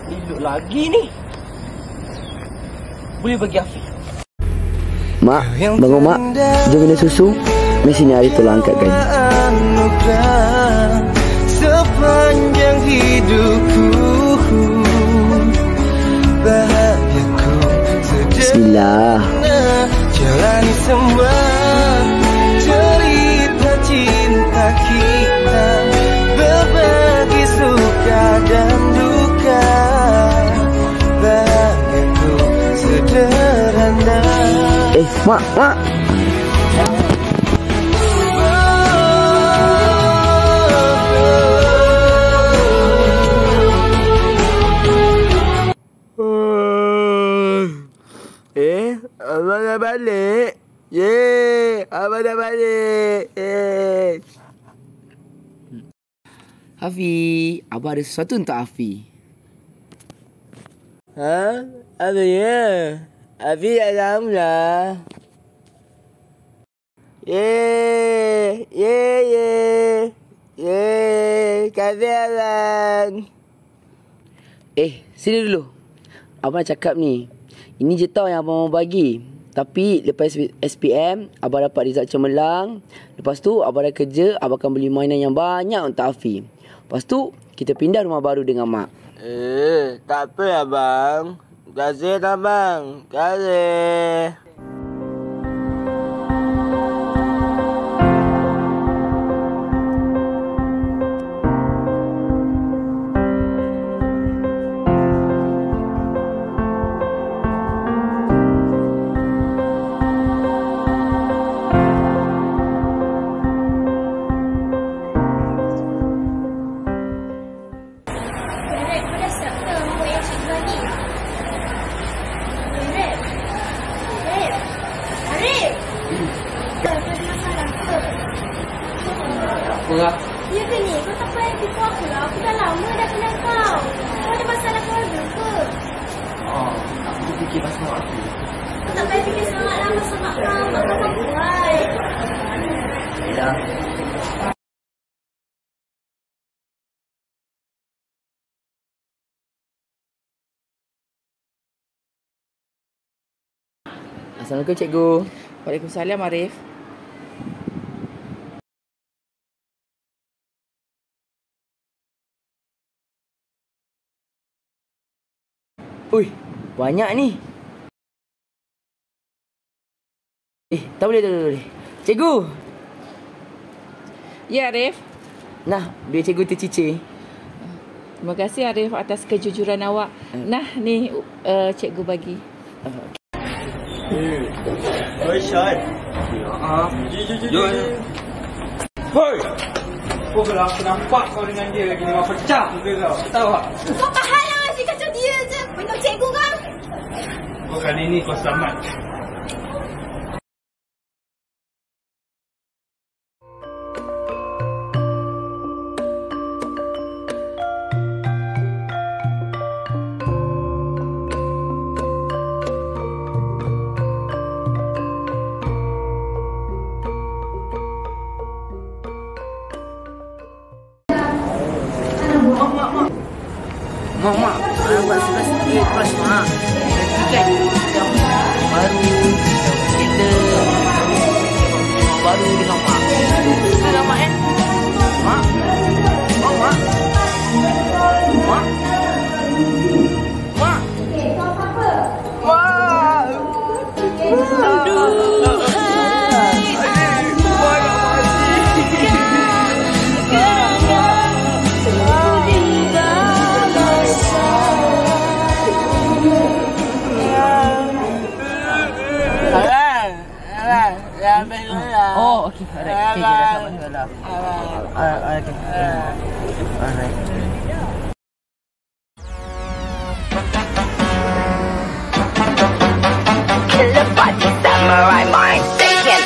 Elok lagi ni. Boleh bagi Afiq. Mak, bangun mak. Jom minum susu. Mesin hari tolong angkat gaji. Sepanjang hidupku, bahagiaku Bismillah. jalani semua cerita cinta kita, berbagi suka dan duka. Bahagiaku sederhana. Mak. Abang dah balik. Abang dah balik. Hafi, abang ada sesuatu untuk Hafi. Ha? Apa ya? Hafi dah dalam lah. Kasih abang. Sini dulu. Abang cakap ni. Ini je tau yang abang mau bagi. Tapi lepas SPM, abang dapat result cemerlang. Lepas tu, abang dah kerja, abang akan beli mainan yang banyak untuk Hafi. Lepas tu, kita pindah rumah baru dengan mak. Tak apa abang. Kasih abang. Kasih. Ya ke ni? Kau tak payah tipu aku lah. Aku dah lama dah kenal kau. Kau ada masalah keluarga ke? Aku tu fikir pasal aku. Kau tak payah fikir sangat lah pasal mak kau. Mak kau tak buat. Ya. Assalamualaikum cikgu. Waalaikumsalam Arif. Ui, banyak ni. Tak boleh. Cikgu. Ya Arif. Nah, biar cikgu tercicir. Terima kasih Arif atas kejujuran awak. Nah, ni cikgu bagi. Oi, Syed. Jom. Hoi. Kalau aku nampak kau dengan dia lagi memang pecah muka kau. Tahu tak? Kau tahan lah asyik kacau dia je. Benda cikgu kau. Kau kali ni kau selamat. Mak, buat surat sikit kelas mak. Tiket yang baru, kereta baru dengan mak. Dengan mak Mak? Oh mak? Mak? Mak? Mak? Aduh. Oh, okey. Alright. Okay, dah sama. Alright. Killer body samurai mind shaking.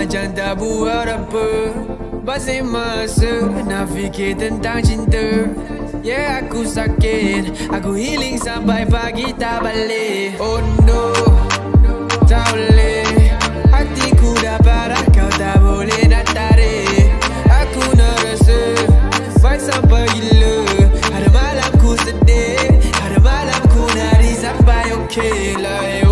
macam tak buat apa. Pasal masa nak fikir tentang cinta. Yeah, aku sakit, aku healing sampai pagi tak balik. Oh no, tak boleh. Hatiku dah parah, kau tak boleh nak tarik. Aku nak rasa fight sampai gila. Ada malam ku sedih, ada malam ku nari sampai okay lah.